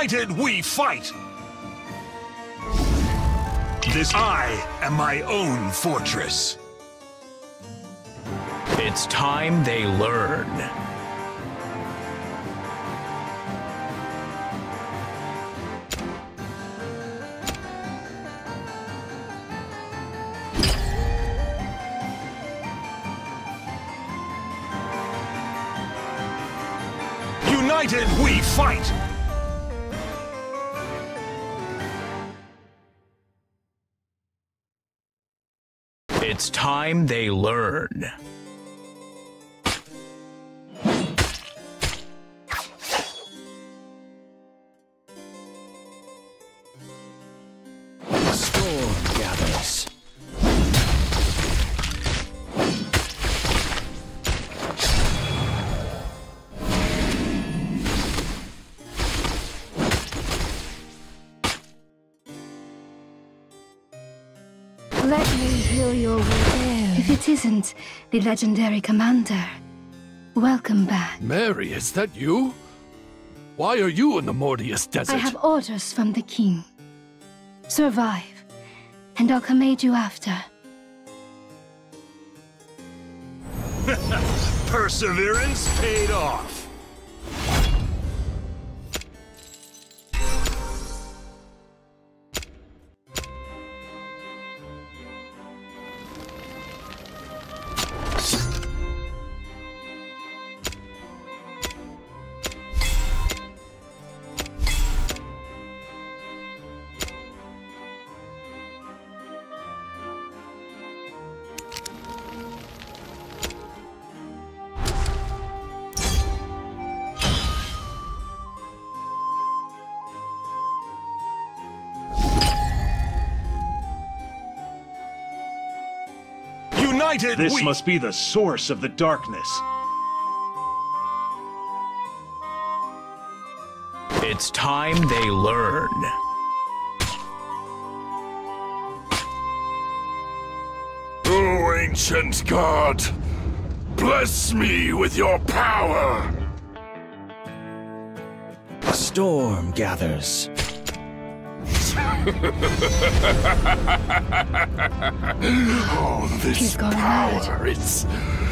United we fight! I am my own fortress. It's time they learn. United we fight! It's time they learn. A storm gathers. Let me heal your wound. If it isn't the legendary commander, welcome back. Mary, is that you? Why are you in the Mordius Desert? I have orders from the king. Survive, and I'll come aid you after. Perseverance paid off. United This must be the source of the darkness. It's time they learn. Oh, ancient god, bless me with your power! A storm gathers. Oh, this He's gone power, it's...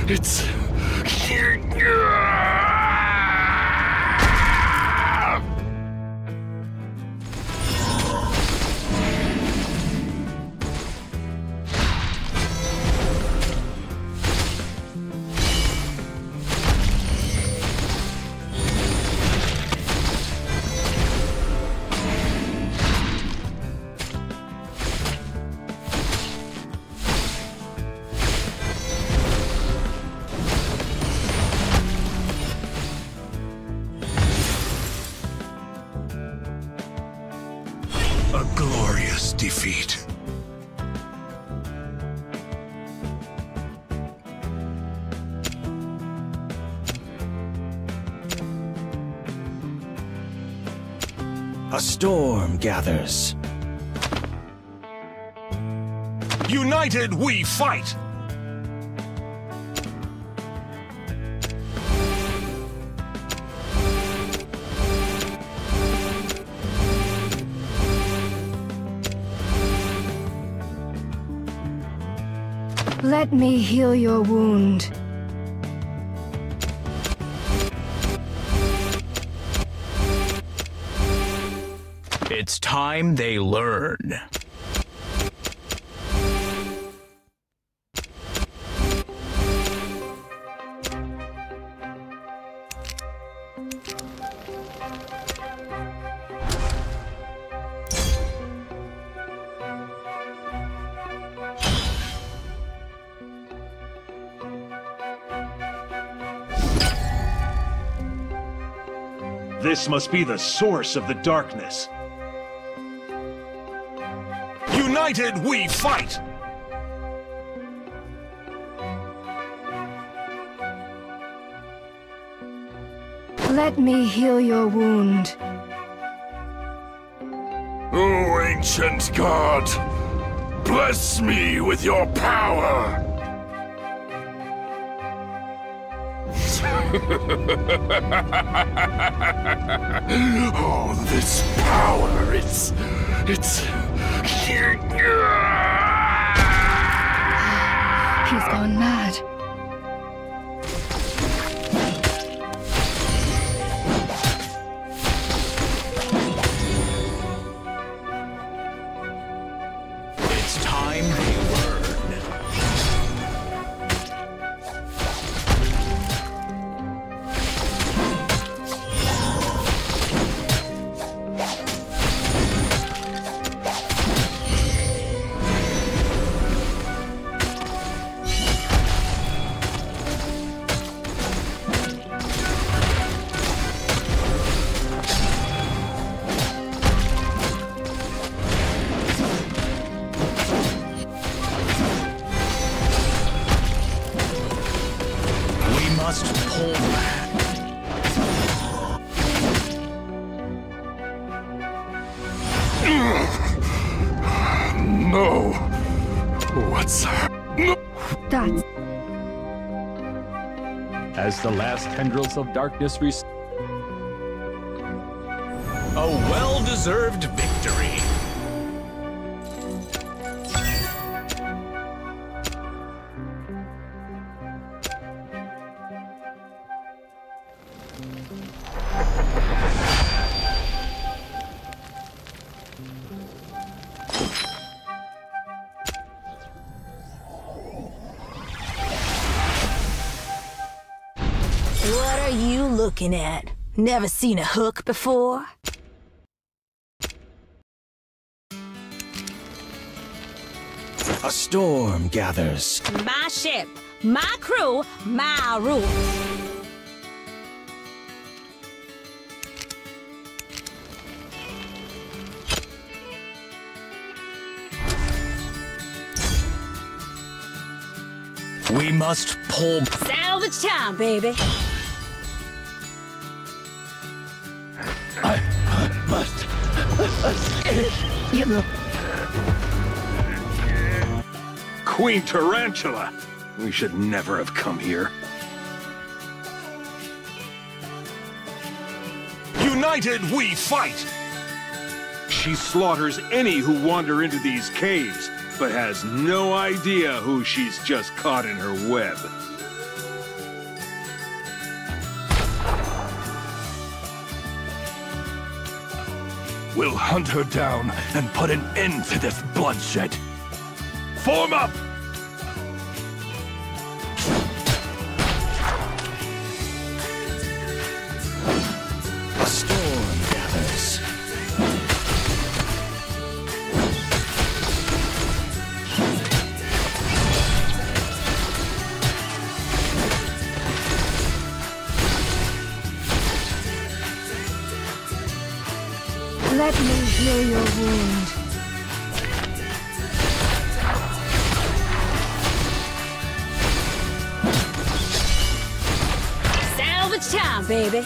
A glorious defeat. A storm gathers. United we fight! Let me heal your wound. It's time they learn. This must be the source of the darkness. United we fight! Let me heal your wound. Oh, ancient god, bless me with your power! Oh, this power, it's... He's gone mad. It's time they learn. We must pull back. No. What's... No. That's As the last tendrils of darkness A well-deserved victory. What are you looking at? Never seen a hook before? A storm gathers. My ship, my crew, my rules. We must pull. Salvage time, baby. Queen Tarantula! We should never have come here. United we fight! She slaughters any who wander into these caves, but has no idea who she's just caught in her web. We'll hunt her down and put an end to this bloodshed. Form up! A storm gathers. Let me heal your wound. Salvage time, baby.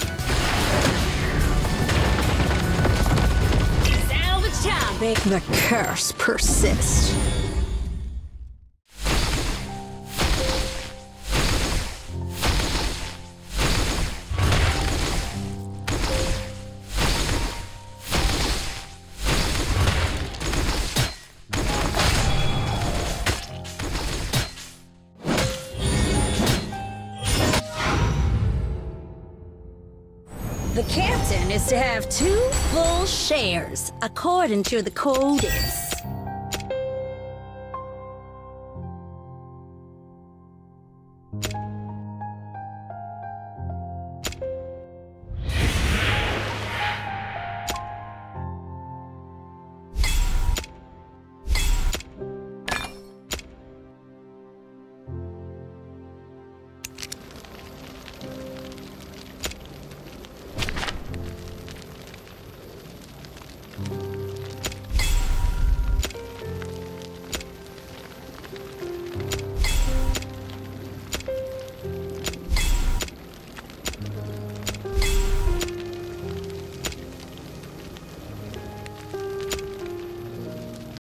Salvage time, baby. The curse persists. The captain is to have 2 full shares, according to the codex.